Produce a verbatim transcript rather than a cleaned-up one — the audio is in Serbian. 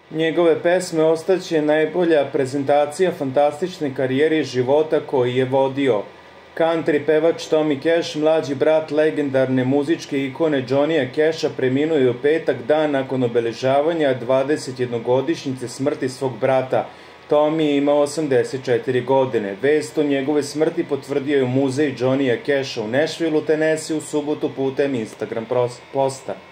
Njegove pesme ostaće najbolja prezentacija fantastične karijere i života koji je vodio. Country pevač Tommy Cash, mlađi brat legendarne muzičke ikone Johnnyja Casha, preminuo je u petak, dan nakon obeležavanja dvadesetjednogodišnjice smrti svog brata. Tommy je imao osamdeset četiri godine. Vest o njegove smrti potvrdio je muzej Johnnyja Casha u Nashvilleu, Tennessee, u subotu putem Instagram posta.